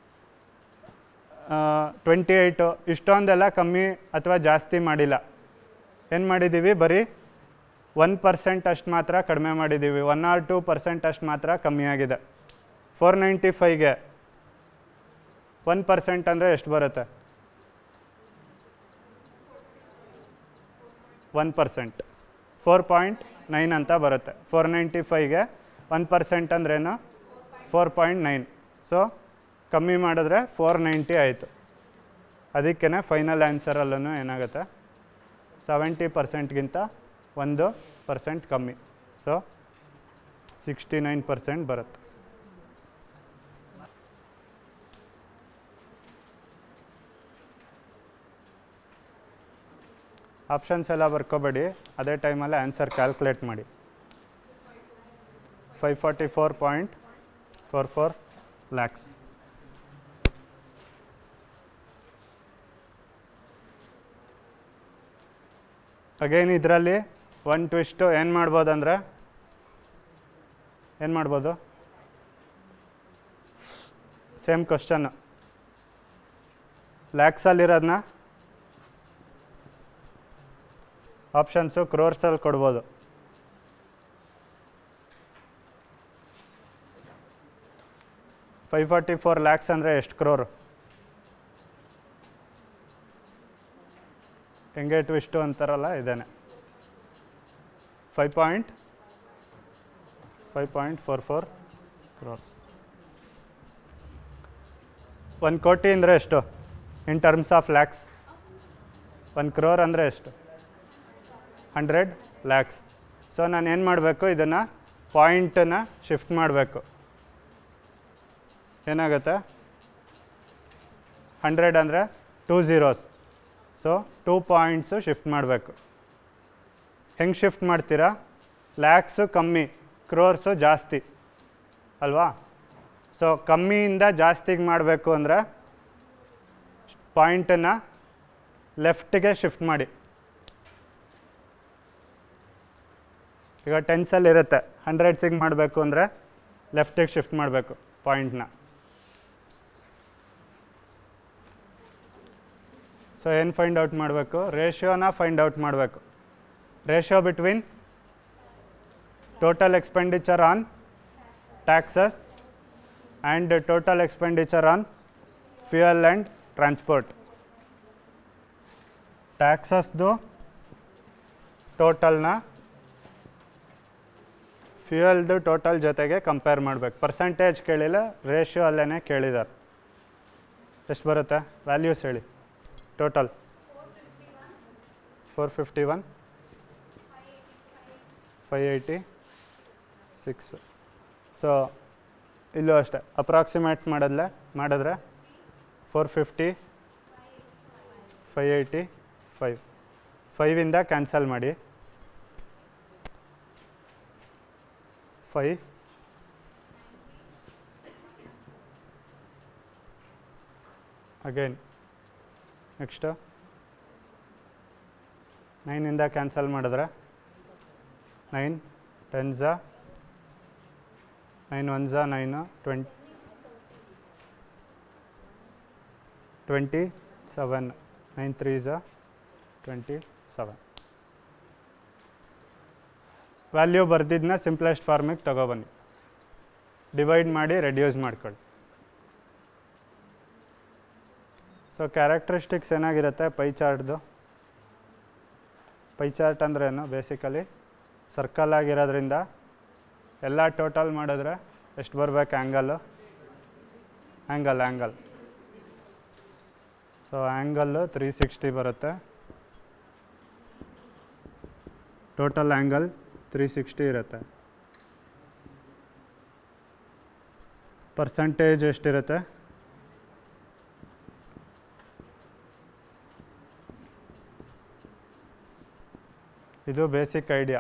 ಟ್ವೆಂಟಿ ಏಯ್ಟು ಇಷ್ಟೊಂದೆಲ್ಲ ಕಮ್ಮಿ ಅಥವಾ ಜಾಸ್ತಿ ಮಾಡಿಲ್ಲ. ಏನು ಮಾಡಿದ್ದೀವಿ, ಬರೀ ಒನ್ ಪರ್ಸೆಂಟ್ ಅಷ್ಟು ಮಾತ್ರ ಕಡಿಮೆ ಮಾಡಿದ್ದೀವಿ, ಒನ್ ಆರ್ ಟೂ ಪರ್ಸೆಂಟ್ ಅಷ್ಟು ಮಾತ್ರ ಕಮ್ಮಿ ಆಗಿದೆ. ಫೋರ್ ನೈಂಟಿ ಫೈವ್ಗೆ ಒನ್ ಪರ್ಸೆಂಟ್ ಅಂದರೆ ಎಷ್ಟು ಬರುತ್ತೆ, one percent four point nine ಅಂತ ಬರುತ್ತೆ. ಫೋರ್ ನೈಂಟಿ ಫೈವ್ಗೆ ಒನ್ ಪರ್ಸೆಂಟ್ ಅಂದ್ರೇನು, ಫೋರ್ ಪಾಯಿಂಟ್ ನೈನ್. ಸೊ ಕಮ್ಮಿ ಮಾಡಿದ್ರೆ ಫೋರ್ ನೈಂಟಿ ಆಯಿತು. ಅದಕ್ಕೇ ಫೈನಲ್ ಆನ್ಸರಲ್ಲೂ ಏನಾಗುತ್ತೆ, ಸೆವೆಂಟಿ ಪರ್ಸೆಂಟ್ಗಿಂತ ಒಂದು ಪರ್ಸೆಂಟ್ ಕಮ್ಮಿ. ಸೊ ಸಿಕ್ಸ್ಟಿ ನೈನ್ ಪರ್ಸೆಂಟ್ ಬರುತ್ತೆ. ಆಪ್ಷನ್ಸ್ ಎಲ್ಲ ಬರ್ಕೋಬೇಡಿ, ಅದೇ ಟೈಮಲ್ಲಿ ಆನ್ಸರ್ ಕ್ಯಾಲ್ಕುಲೇಟ್ ಮಾಡಿ. Five forty four point four four lakhs. Again ಇದರಲ್ಲಿ ಒನ್ ಟ್ವಿಸ್ಟು ಏನು ಮಾಡ್ಬೋದು ಅಂದರೆ, ಏನು ಮಾಡ್ಬೋದು, ಸೇಮ್ ಕ್ವಶನ್ನು ಲ್ಯಾಕ್ಸಲ್ಲಿರೋದನ್ನ ಆಪ್ಷನ್ಸು ಕ್ರೋರ್ಸಲ್ಲಿ ಕೊಡ್ಬೋದು. ಫೈವ್ ಫಾರ್ಟಿ ಫೋರ್ ಲ್ಯಾಕ್ಸ್ ಅಂದರೆ ಎಷ್ಟು ಕ್ರೋರು? ಹೆಂಗೆ ಟ್ವಿಸ್ಟು ಅಂತಾರಲ್ಲ ಇದೇನೆ. Five point five point four four crores. ಒಂದು ಕೋಟಿ ಅಂದರೆ ಎಷ್ಟು ಇನ್ ಟರ್ಮ್ಸ್ ಆಫ್ ಲ್ಯಾಕ್ಸ್? ಒಂದು ಕ್ರೋರ್ ಅಂದರೆ ಎಷ್ಟು? ಹಂಡ್ರೆಡ್ ಲ್ಯಾಕ್ಸ್. ಸೊ ನಾನು ಏನು ಮಾಡಬೇಕು, ಇದನ್ನು ಪಾಯಿಂಟನ್ನು ಶಿಫ್ಟ್ ಮಾಡಬೇಕು. ಏನಾಗುತ್ತೆ? ಹಂಡ್ರೆಡ್ ಅಂದರೆ two zeros. So two points shift ಮಾಡಬೇಕು. ಹೆಂಗೆ ಶಿಫ್ಟ್ ಮಾಡ್ತೀರಾ? ಲ್ಯಾಕ್ಸು ಕಮ್ಮಿ, ಕ್ರೋರ್ಸು ಜಾಸ್ತಿ ಅಲ್ವಾ? ಸೊ ಕಮ್ಮಿಯಿಂದ ಜಾಸ್ತಿಗೆ ಮಾಡಬೇಕು ಅಂದರೆ ಪಾಯಿಂಟನ್ನು ಲೆಫ್ಟಿಗೆ ಶಿಫ್ಟ್ ಮಾಡಿ. ಈಗ ಟೆನ್ಸಲ್ಲಿ ಇರುತ್ತೆ, ಹಂಡ್ರೆಡ್ಸಿಗೆ ಮಾಡಬೇಕು ಅಂದರೆ ಲೆಫ್ಟಿಗೆ ಶಿಫ್ಟ್ ಮಾಡಬೇಕು ಪಾಯಿಂಟ್ನ. ಸೊ ಏನು ಫೈಂಡ್ ಔಟ್ ಮಾಡಬೇಕು? ರೇಷಿಯೋನ ಫೈಂಡ್ ಔಟ್ ಮಾಡಬೇಕು. Ratio between total expenditure on taxes and total expenditure on fuel and transport. ಟ್ಯಾಕ್ಸಸ್ದು ಟೋಟಲ್ನ ಫ್ಯೂಯಲ್ದು ಟೋಟಲ್ ಜೊತೆಗೆ ಕಂಪೇರ್ ಮಾಡಬೇಕು. ಪರ್ಸೆಂಟೇಜ್ ಕೇಳಿಲ್ಲ, ರೇಷಿಯೋ ಅಲ್ಲೇ ಕೇಳಿದ್ದಾರೆ. ಎಷ್ಟು ಬರುತ್ತೆ ವ್ಯಾಲ್ಯೂಸ್ ಹೇಳಿ? Total four fifty one, five eighty six. So ಇಲ್ಲೂ ಅಷ್ಟೇ ಅಪ್ರಾಕ್ಸಿಮೇಟ್ ಮಾಡಿದ್ಲೆ ಮಾಡಿದ್ರೆ four fifty, five eighty five. ಫೈವಿಂದ ಕ್ಯಾನ್ಸಲ್ ಮಾಡಿ. ಫೈವ್ ಅಗೇನ್ ನೆಕ್ಸ್ಟು ನೈನಿಂದ ಕ್ಯಾನ್ಸಲ್ ಮಾಡಿದ್ರೆ ನೈನ್ ಟೆನ್ ಝಾ nine one Jha nine twenty twenty seven nine three ಝಾ ಟ್ವೆಂಟಿ ಸೆವೆನ್. ವ್ಯಾಲ್ಯೂ ಬರ್ದಿದ್ದನ್ನ ಸಿಂಪ್ಲೆಸ್ಟ್ ಫಾರ್ಮಿಗೆ ತಗೊಬನ್ನಿ, ಡಿವೈಡ್ ಮಾಡಿ ರೆಡ್ಯೂಸ್ ಮಾಡ್ಕೊಳ್ಳಿ. ಸೊ ಕ್ಯಾರೆಕ್ಟರಿಸ್ಟಿಕ್ಸ್ ಏನಾಗಿರುತ್ತೆ ಪೈ ಚಾರ್ಟ್ದು? ಪೈ ಚಾರ್ಟ್ ಅಂದರೆ ಏನು? ಬೇಸಿಕಲಿ ಸರ್ಕಲ್ ಆಗಿರೋದ್ರಿಂದ ಎಲ್ಲ ಟೋಟಲ್ ಮಾಡಿದ್ರೆ ಎಷ್ಟು ಬರಬೇಕು angle? Angle angle so angle three sixty ಬರುತ್ತೆ. ಟೋಟಲ್ ಆ್ಯಂಗಲ್ ತ್ರೀ ಸಿಕ್ಸ್ಟಿ ಇರುತ್ತೆ. ಪರ್ಸಂಟೇಜ್ ಎಷ್ಟಿರುತ್ತೆ? ಇದು ಬೇಸಿಕ್ ಐಡಿಯಾ.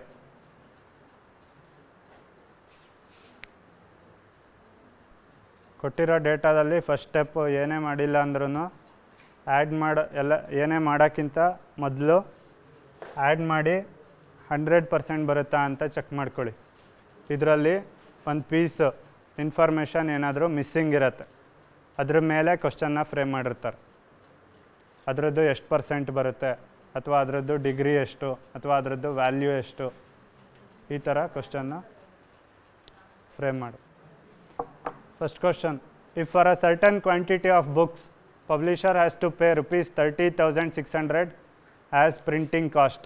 ಕೊಟ್ಟಿರೋ ಡೇಟಾದಲ್ಲಿ ಫಸ್ಟ್ ಸ್ಟೆಪ್ ಏನೇ ಮಾಡಿಲ್ಲ ಅಂದ್ರೂ ಆ್ಯಡ್ ಮಾಡೋ ಎಲ್ಲ ಏನೇ ಮಾಡೋಕ್ಕಿಂತ ಮೊದಲು ಆ್ಯಡ್ ಮಾಡಿ ಹಂಡ್ರೆಡ್ ಪರ್ಸೆಂಟ್ ಬರುತ್ತಾ ಅಂತ ಚೆಕ್ ಮಾಡ್ಕೊಳ್ಳಿ. ಇದರಲ್ಲಿ ಒಂದು ಪೀಸ್ ಇನ್ಫಾರ್ಮೇಷನ್ ಏನಾದರೂ ಮಿಸ್ಸಿಂಗ್ ಇರುತ್ತೆ, ಅದ್ರ ಮೇಲೆ ಕ್ವಶನ್ನ ಫ್ರೇಮ್ ಮಾಡಿರ್ತಾರೆ. ಅದರದ್ದು ಎಷ್ಟು ಪರ್ಸೆಂಟ್ ಬರುತ್ತೆ, ಅಥವಾ ಅದರದ್ದು ಡಿಗ್ರಿ ಎಷ್ಟು, ಅಥವಾ ಅದರದ್ದು ವ್ಯಾಲ್ಯೂ ಎಷ್ಟು, ಈ ಥರ ಕ್ವಶನ್ನ ಫ್ರೇಮ್ ಮಾಡಿ. First question, if for a certain quantity of books publisher has to pay rupees thirty thousand six hundred as printing cost.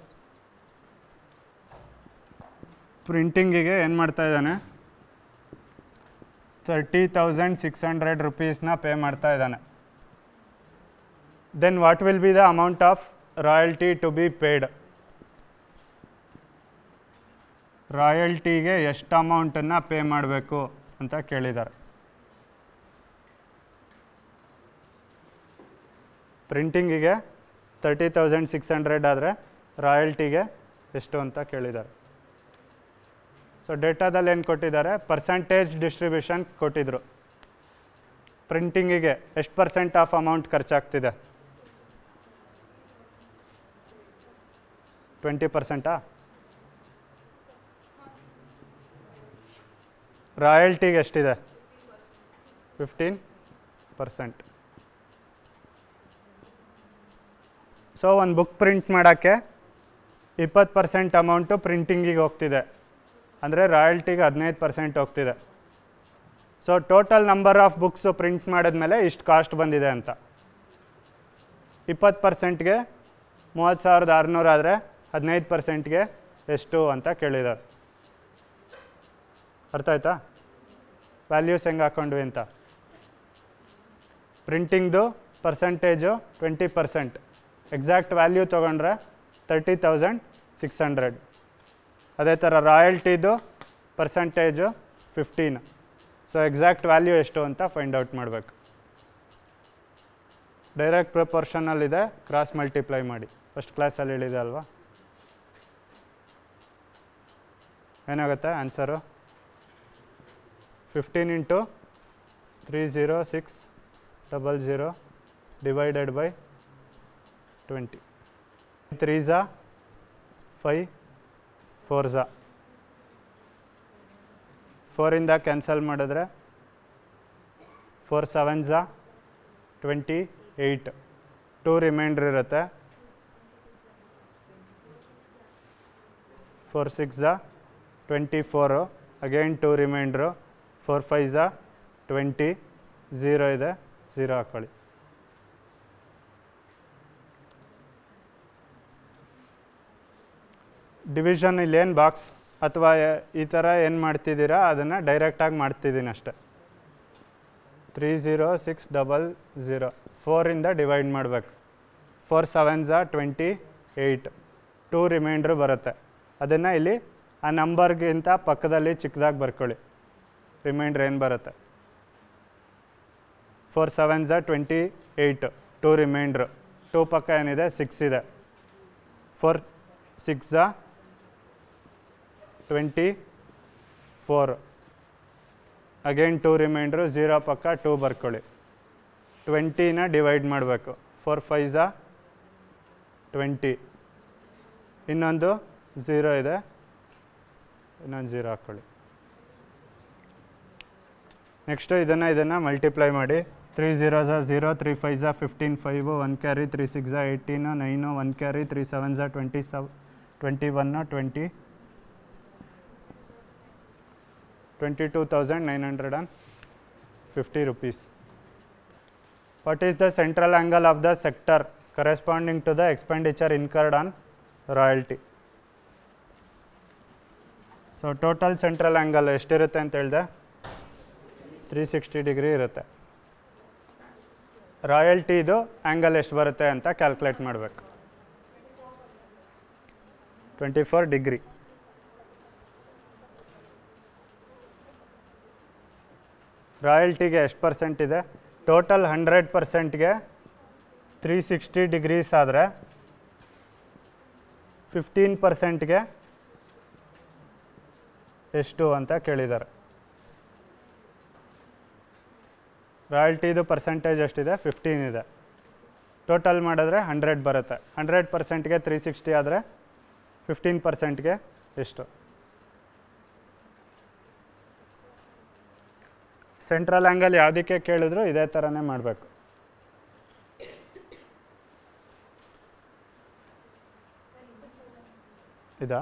ಪ್ರಿಂಟಿಂಗಿಗೆ ಏನು ಮಾಡ್ತಾ ಇದ್ದಾನೆ? ತರ್ಟಿ ತೌಸಂಡ್ ಸಿಕ್ಸ್ ಹಂಡ್ರೆಡ್ ರುಪೀಸ್ನ ಪೇ ಮಾಡ್ತಾ ಇದ್ದಾನೆ. Then what will be the amount of royalty to be paid? ರಾಯಲ್ಟಿಗೆ ಎಷ್ಟು ಅಮೌಂಟನ್ನು ಪೇ ಮಾಡಬೇಕು ಅಂತ ಕೇಳಿದ್ದಾರೆ. ಪ್ರಿಂಟಿಂಗಿಗೆ ತರ್ಟಿ ತೌಸಂಡ್ ಸಿಕ್ಸ್ ಹಂಡ್ರೆಡ್ ಆದರೆ ರಾಯಲ್ಟಿಗೆ ಎಷ್ಟು ಅಂತ ಕೇಳಿದ್ದಾರೆ. ಸೊ ಡೇಟಾದಲ್ಲಿ ಏನು ಕೊಟ್ಟಿದ್ದಾರೆ? ಪರ್ಸೆಂಟೇಜ್ ಡಿಸ್ಟ್ರಿಬ್ಯೂಷನ್ ಕೊಟ್ಟಿದ್ರು. ಪ್ರಿಂಟಿಂಗಿಗೆ ಎಷ್ಟು ಪರ್ಸೆಂಟ್ ಆಫ್ ಅಮೌಂಟ್ ಖರ್ಚಾಗ್ತಿದೆ? ಟ್ವೆಂಟಿ ಪರ್ಸೆಂಟಾ? ರಾಯಲ್ಟಿಗೆ ಎಷ್ಟಿದೆ? Fifteen percent. ಸೊ ಒಂದು ಬುಕ್ ಪ್ರಿಂಟ್ ಮಾಡೋಕ್ಕೆ ಇಪ್ಪತ್ತು ಪರ್ಸೆಂಟ್ ಅಮೌಂಟು ಪ್ರಿಂಟಿಂಗಿಗೆ ಹೋಗ್ತಿದೆ, ಅಂದರೆ ರಾಯಲ್ಟಿಗೆ ಹದಿನೈದು ಪರ್ಸೆಂಟ್ ಹೋಗ್ತಿದೆ. So total number of books print ಮಾಡಿದ್ಮೇಲೆ ಇಷ್ಟು ಕಾಸ್ಟ್ ಬಂದಿದೆ ಅಂತ. ಇಪ್ಪತ್ತು ಪರ್ಸೆಂಟ್ಗೆ ಮೂವತ್ತು ಸಾವಿರದ ಆರುನೂರು ಆದರೆ ಹದಿನೈದು ಪರ್ಸೆಂಟ್ಗೆ ಎಷ್ಟು ಅಂತ ಕೇಳಿದ್ದಾರೆ. ಅರ್ಥ ಆಯ್ತಾ? ವ್ಯಾಲ್ಯೂಸ್ ಹೆಂಗೆ ಹಾಕ್ಕೊಂಡ್ವಿ ಅಂತ. ಪ್ರಿಂಟಿಂಗ್ದು percentage twenty percent, exact value ತೊಗೊಂಡ್ರೆ ತರ್ಟಿ ತೌಸಂಡ್ ಸಿಕ್ಸ್ ಹಂಡ್ರೆಡ್. ಅದೇ ಥರ ರಾಯಲ್ಟಿದು percentage fifteen. So exact value ಎಷ್ಟು ಅಂತ ಫೈಂಡ್ ಔಟ್ ಮಾಡಬೇಕು. ಡೈರೆಕ್ಟ್ ಪ್ರಪೋರ್ಷನಲ್ಲಿದೆ, ಕ್ರಾಸ್ ಮಲ್ಟಿಪ್ಲೈ ಮಾಡಿ. ಫಸ್ಟ್ ಕ್ಲಾಸಲ್ಲಿ ಹೇಳಿದೆ ಅಲ್ವಾ? ಏನಾಗುತ್ತೆ answer? Fifteen into three zero six double zero divided by twenty. Three ಝಾ ಫೈ, ಫೋರ್ ಝಾ ಫೋರಿಂದ ಕ್ಯಾನ್ಸಲ್ ಮಾಡಿದ್ರೆ ಫೋರ್ ಸೆವೆನ್ ಝಾ ಟ್ವೆಂಟಿ ಏಯ್ಟ್. ಟೂ ರಿಮೈಂಡ್ರ್ ಇರುತ್ತೆ. ಫೋರ್ ಸಿಕ್ಸ್ ಝಾ twenty four, again two remainder. Four five ಝಾ ಟ್ವೆಂಟಿ, ಝೀರೋ ಇದೆ, ಝೀರೋ ಹಾಕ್ಕೊಳ್ಳಿ. ಡಿವಿಷನ್ ಇಲ್ಲೇನು ಬಾಕ್ಸ್ ಅಥವಾ ಈ ಥರ ಏನು ಮಾಡ್ತಿದ್ದೀರಾ ಅದನ್ನು ಡೈರೆಕ್ಟಾಗಿ ಮಾಡ್ತಿದ್ದೀನಿ ಅಷ್ಟೆ. Three zero six double zero ಫೋರಿಂದ ಡಿವೈಡ್ ಮಾಡಬೇಕು. ಫೋರ್ ಸೆವೆನ್ ಝಾ ಟ್ವೆಂಟಿ ಏಯ್ಟ್, ಟೂ ರಿಮೈಂಡ್ರು ಬರುತ್ತೆ. ಅದನ್ನು ಇಲ್ಲಿ ಆ ನಂಬರ್ಗಿಂತ ಪಕ್ಕದಲ್ಲಿ ಚಿಕ್ಕದಾಗಿ ಬರ್ಕೊಳ್ಳಿ. ರಿಮೈಂಡ್ರ್ ಏನು ಬರುತ್ತೆ? ಫೋರ್ ಸೆವೆನ್ ಝಾ twenty eight, two remainder. Two ಪಕ್ಕ ಏನಿದೆ? ಸಿಕ್ಸ್ ಇದೆ. ಫೋರ್ ಸಿಕ್ಸ್ ಝಾ twenty four, again two remainder. Zero ಪಕ್ಕ ಟೂ ಬರ್ಕೊಳ್ಳಿ. ಟ್ವೆಂಟಿನ ಡಿವೈಡ್ ಮಾಡಬೇಕು. ಫೋರ್ ಫೈವ್ ಝಾ ಟ್ವೆಂಟಿ, ಇನ್ನೊಂದು ಝೀರೋ ಇದೆ, ಇನ್ನೊಂದು ಝೀರೋ ಹಾಕ್ಕೊಳ್ಳಿ. ನೆಕ್ಸ್ಟು ಇದನ್ನು ಇದನ್ನು ಮಲ್ಟಿಪ್ಲೈ ಮಾಡಿ. ತ್ರೀ ಝೀರೋ ಝಾ ಝೀರೋ, ತ್ರೀ ಫೈವ್ ಝಾ fifteen, five, one carry, three six ಝಾ eighteen, nine, one carry, three seven ಝಾ twenty seven twenty one, twenty twenty two thousand nine hundred and fifty rupees. What is the central angle of the sector corresponding to the expenditure incurred on royalty? So total central angle ಎಷ್ಟಿರುತ್ತೆ ಅಂತ ಹೇಳಿದೆ? Three sixty degree ಇರುತ್ತೆ. ರಾಯಲ್ಟಿದು angle ಎಷ್ಟು ಬರುತ್ತೆ ಅಂತ calculate ಮಾಡಬೇಕು. Twenty four degree. ರಾಯಲ್ಟಿಗೆ ಎಷ್ಟು percent ಇದೆ? ಟೋಟಲ್ ಹಂಡ್ರೆಡ್ ಪರ್ಸೆಂಟ್ಗೆ ತ್ರೀ ಸಿಕ್ಸ್ಟಿ ಡಿಗ್ರೀಸ್ ಆದರೆ ಫಿಫ್ಟೀನ್ ಪರ್ಸೆಂಟ್ಗೆ ಎಷ್ಟು ಅಂತ ಕೇಳಿದ್ದಾರೆ. ರಾಯಲ್ಟಿದು ಪರ್ಸೆಂಟೇಜ್ ಎಷ್ಟಿದೆ? ಫಿಫ್ಟೀನ್ ಇದೆ. ಟೋಟಲ್ ಮಾಡಿದ್ರೆ ಹಂಡ್ರೆಡ್ ಬರುತ್ತೆ. ಹಂಡ್ರೆಡ್ ಪರ್ಸೆಂಟ್ಗೆ ತ್ರೀ ಸಿಕ್ಸ್ಟಿ ಆದರೆ ಫಿಫ್ಟೀನ್ ಪರ್ಸೆಂಟ್ಗೆ ಎಷ್ಟು? ಸೆಂಟ್ರಲ್ ಆ್ಯಂಗಲ್ ಯಾವುದಕ್ಕೆ ಕೇಳಿದ್ರು ಇದೇ ಥರನೇ ಮಾಡಬೇಕು. ಇದಾ?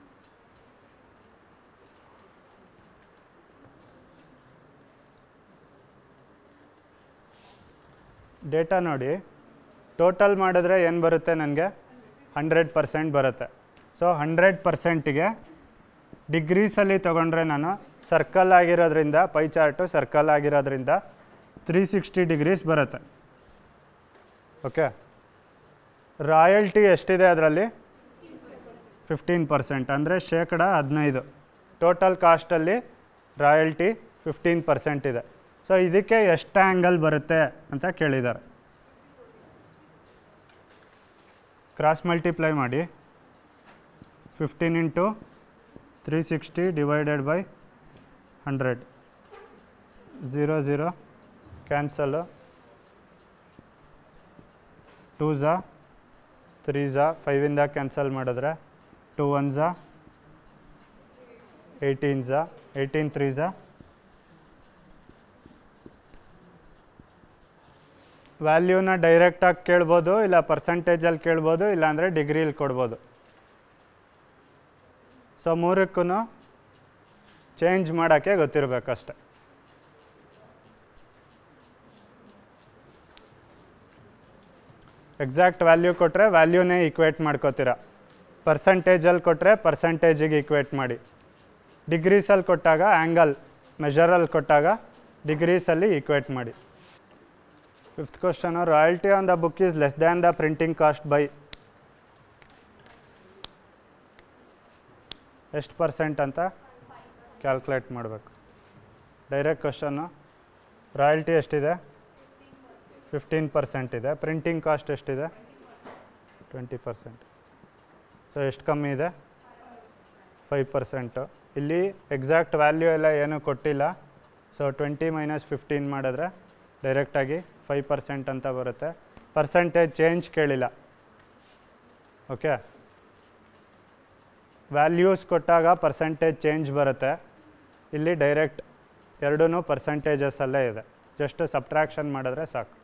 ಡೇಟಾ ನೋಡಿ. ಟೋಟಲ್ ಮಾಡಿದ್ರೆ ಏನು ಬರುತ್ತೆ ನನಗೆ? ಹಂಡ್ರೆಡ್ ಪರ್ಸೆಂಟ್ ಬರುತ್ತೆ. ಸೊ ಹಂಡ್ರೆಡ್ ಪರ್ಸೆಂಟಿಗೆ ಡಿಗ್ರೀಸಲ್ಲಿ ತೊಗೊಂಡ್ರೆ ನಾನು ಸರ್ಕಲ್ ಆಗಿರೋದ್ರಿಂದ, ಪೈ ಚಾರ್ಟು ಸರ್ಕಲ್ ಆಗಿರೋದ್ರಿಂದ ತ್ರೀ ಸಿಕ್ಸ್ಟಿ ಡಿಗ್ರೀಸ್ ಬರುತ್ತೆ. ಓಕೆ. ರಾಯಲ್ಟಿ ಎಷ್ಟಿದೆ ಅದರಲ್ಲಿ? ಫಿಫ್ಟೀನ್ ಪರ್ಸೆಂಟ್ ಅಂದರೆ ಶೇಕಡ ಹದಿನೈದು. ಟೋಟಲ್ ಕಾಸ್ಟಲ್ಲಿ ರಾಯಲ್ಟಿ ಫಿಫ್ಟೀನ್ ಪರ್ಸೆಂಟ್ ಇದೆ. ಸೊ ಇದಕ್ಕೆ ಎಷ್ಟು ಆ್ಯಂಗಲ್ ಬರುತ್ತೆ ಅಂತ ಕೇಳಿದ್ದಾರೆ. ಕ್ರಾಸ್ ಮಲ್ಟಿಪ್ಲೈ ಮಾಡಿ. Fifteen into three sixty divided by hundred, zero zero cancel. Two ಝಾ ತ್ರೀ ಝಾ ಫೈವಿಂದ ಕ್ಯಾನ್ಸಲ್ ಮಾಡಿದ್ರೆ ಟೂ ಒನ್ ಝಾ ಏಯ್ಟೀನ್ ಝಾ ಏಯ್ಟೀನ್ ತ್ರೀ ಝಾ. ವ್ಯಾಲ್ಯೂನ ಡೈರೆಕ್ಟಾಗಿ ಕೇಳ್ಬೋದು, ಇಲ್ಲ ಪರ್ಸೆಂಟೇಜಲ್ಲಿ ಕೇಳ್ಬೋದು, ಇಲ್ಲಾಂದರೆ ಡಿಗ್ರೀಲಿ ಕೊಡ್ಬೋದು. ಸೊ ಮೂರಕ್ಕೂ ಚೇಂಜ್ ಮಾಡೋಕ್ಕೆ ಗೊತ್ತಿರಬೇಕಷ್ಟೆ. ಎಕ್ಸಾಕ್ಟ್ ವ್ಯಾಲ್ಯೂ ಕೊಟ್ಟರೆ ವ್ಯಾಲ್ಯೂನೇ ಈಕ್ವೇಟ್ ಮಾಡ್ಕೋತೀರ. ಪರ್ಸಂಟೇಜಲ್ಲಿ ಕೊಟ್ಟರೆ ಪರ್ಸಂಟೇಜಿಗೆ ಈಕ್ವೇಟ್ ಮಾಡಿ. ಡಿಗ್ರೀಸಲ್ಲಿ ಕೊಟ್ಟಾಗ ಆ್ಯಂಗಲ್, ಮೆಷರಲ್ಲಿ ಕೊಟ್ಟಾಗ ಡಿಗ್ರೀಸಲ್ಲಿ ಈಕ್ವೇಟ್ ಮಾಡಿ. Fifth question, royalty on the book is less than the printing cost by ಎಷ್ಟು ಪರ್ಸೆಂಟ್ ಅಂತ ಕ್ಯಾಲ್ಕುಲೇಟ್ ಮಾಡಬೇಕು. ಡೈರೆಕ್ಟ್ ಕ್ವಶನ್ನು, ರಾಯಲ್ಟಿ ಎಷ್ಟಿದೆ? ಫಿಫ್ಟೀನ್ ಪರ್ಸೆಂಟ್ ಇದೆ. ಪ್ರಿಂಟಿಂಗ್ ಕಾಸ್ಟ್ ಎಷ್ಟಿದೆ? Twenty percent. ಸೊ ಎಷ್ಟು ಕಮ್ಮಿ ಇದೆ? Five percent. ಇಲ್ಲಿ ಎಕ್ಸಾಕ್ಟ್ ವ್ಯಾಲ್ಯೂ ಎಲ್ಲ ಏನೂ ಕೊಟ್ಟಿಲ್ಲ. ಸೊ ಟ್ವೆಂಟಿ ಮೈನಸ್ ಫಿಫ್ಟೀನ್ ಮಾಡಿದ್ರೆ ಡೈರೆಕ್ಟಾಗಿ ಫೈವ್ ಪರ್ಸೆಂಟ್ ಅಂತ ಬರುತ್ತೆ. ಪರ್ಸೆಂಟೇಜ್ ಚೇಂಜ್ ಕೇಳಿಲ್ಲ. ಓಕೆ, ವ್ಯಾಲ್ಯೂಸ್ ಕೊಟ್ಟಾಗ ಪರ್ಸೆಂಟೇಜ್ ಚೇಂಜ್ ಬರುತ್ತೆ. ಇಲ್ಲಿ ಡೈರೆಕ್ಟ್ ಎರಡೂ ಪರ್ಸೆಂಟೇಜಸಲ್ಲೇ ಇದೆ. ಜಸ್ಟ್ ಸಬ್ಟ್ರಾಕ್ಷನ್ ಮಾಡಿದ್ರೆ ಸಾಕು.